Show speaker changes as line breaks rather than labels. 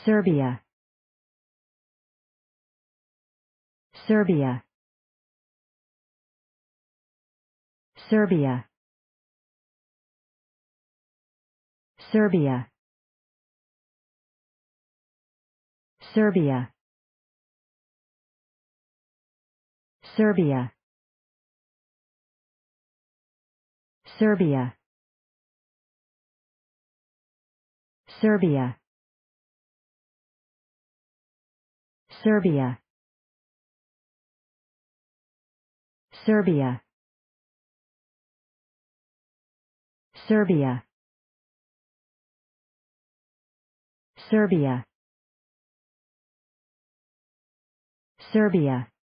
Serbia, Serbia, Serbia, Serbia, Serbia, Serbia, Serbia, Serbia, Serbia, Serbia, Serbia, Serbia, Serbia,